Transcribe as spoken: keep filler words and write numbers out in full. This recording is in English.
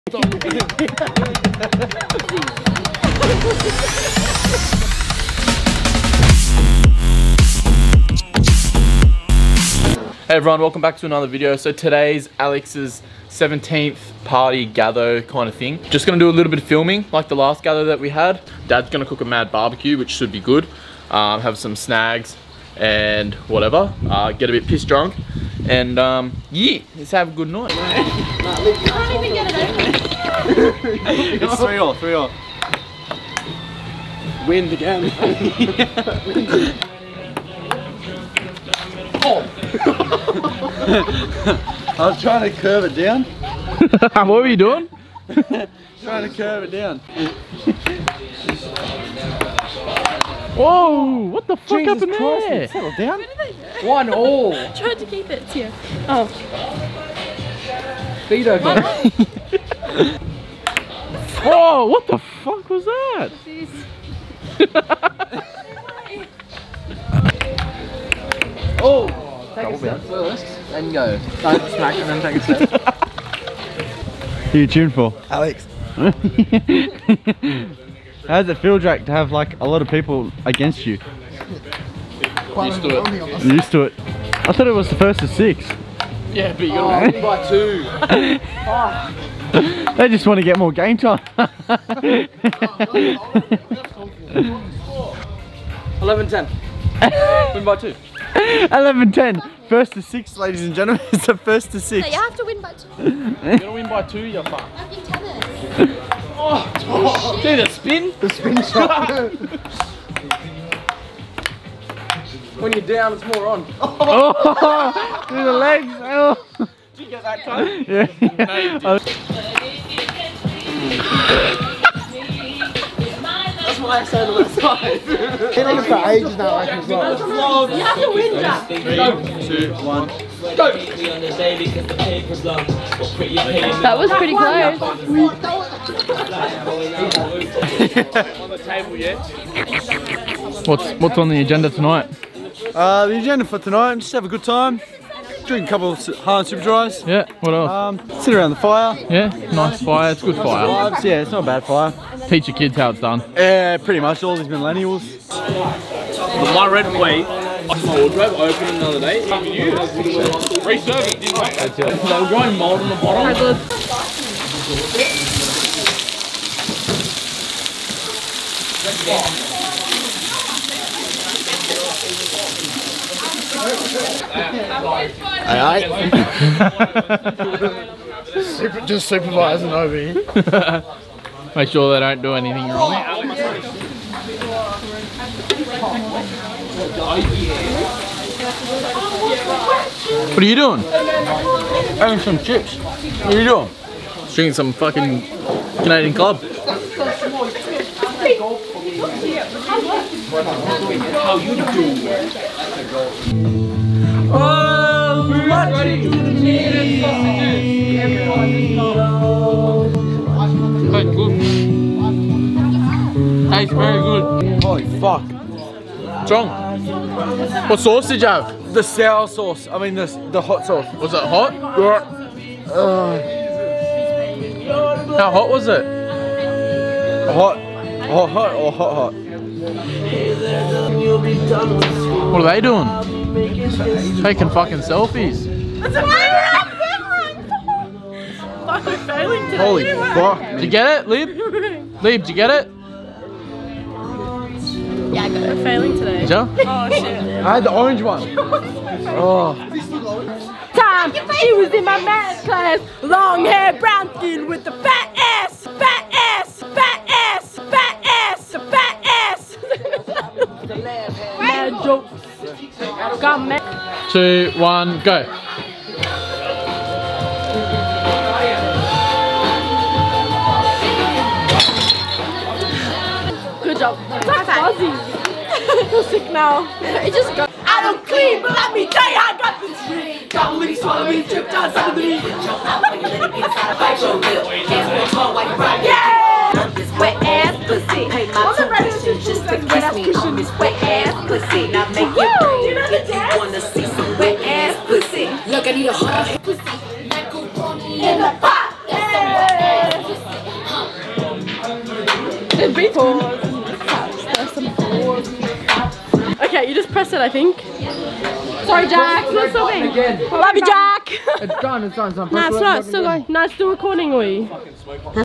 Hey everyone, welcome back to another video. So today's Alex's seventeenth party gatho kind of thing. Just gonna do a little bit of filming like the last gatho that we had. Dad's gonna cook a mad barbecue, which should be good. Um, have some snags and whatever. Uh, get a bit pissed drunk. And um, yeah, let's have a good night. I can't even get it open. It's three all, three all. Wind again. Oh. I was trying to curve it down. What were you doing? Trying to curve it down. Whoa, what the fuck Jesus happened Christ, there? settle down. One all. I tried to keep it here. Oh. Feet okay. Whoa, what the fuck was that? Oh, take a step first, then go. Don't smack and then take a step. Who are you tuned for? Alex. How does it feel, Jack, to have like a lot of people against you? Used to it. You're used to it. I thought it was the first to six. Yeah, but you gotta win by two. They just want to get more game time. eleven ten. Win by two. eleven ten. First to six, ladies and gentlemen. It's the first to six. No, you have to win by two. You gotta win by two, you fuck. I've been tennis. Oh, oh, see the spin? The spin shot. When you're down, it's more on. Oh, through the legs. Oh. Did you get that time? Yeah. No, That's why I said on the side. Been on it for ages now, I can well. You have to win, Jack. Three, two, one. Go! That was pretty close. On the table yet? What's what's on the agenda tonight? Uh, the agenda for tonight, just have a good time. Drink a couple of Hanna super dries. Yeah, what else? Um, sit around the fire. Yeah, nice fire, it's good fire. Vibes. Yeah, it's not a bad fire. Teach your kids how it's done. Yeah, pretty much all these millennials. My red weight, my wardrobe opened another day. Resurfaced, didn't they? They were growing mold on the bottom. Alright. Super, just supervising over here. Make sure they don't do anything wrong. What are you doing? Having some chips. What are you doing? Drinking some fucking Canadian Club. How you do? Oh, Ready to the meeting. Tastes good. Tastes very good. Holy fuck. Strong. What sauce did you have? The sour sauce. I mean the the hot sauce. Was it hot? Yeah. Uh, How hot was it? hot. Hot, hot or hot, hot? What are they doing? Taking fucking selfies. Fucking failing today. Holy fuck. Did you get it, Lib? Lib, did you get it? Yeah, I got it. Failing today. Did you? Oh shit. I had the orange one. Oh. Time she was in my math class. Long hair, brown skin with the fat ass, fat ass, fat ass, fat ass, fat ass. Mad jokes. Got mad. Two, one, go. Good job. It's fuzzy. I'm sick now. It just got. I don't clean, but let me tell you, I got this shit. Double me, swallow me, trip down, some of the meat. Yeah! Wet ass pussy. Pay my tuition just to kiss me on this wet ass pussy. Now make it rain if you wanna see some wet ass pussy. Look, I need a hot pussy. In the pot. some pause. There's some pause. Okay, you just press it, I think. Sorry, Jack. It's not stopping. Love you, Jack. It's done, it's done, it's done. Nah, it's not. It's still going. Nah, it's still recording, we.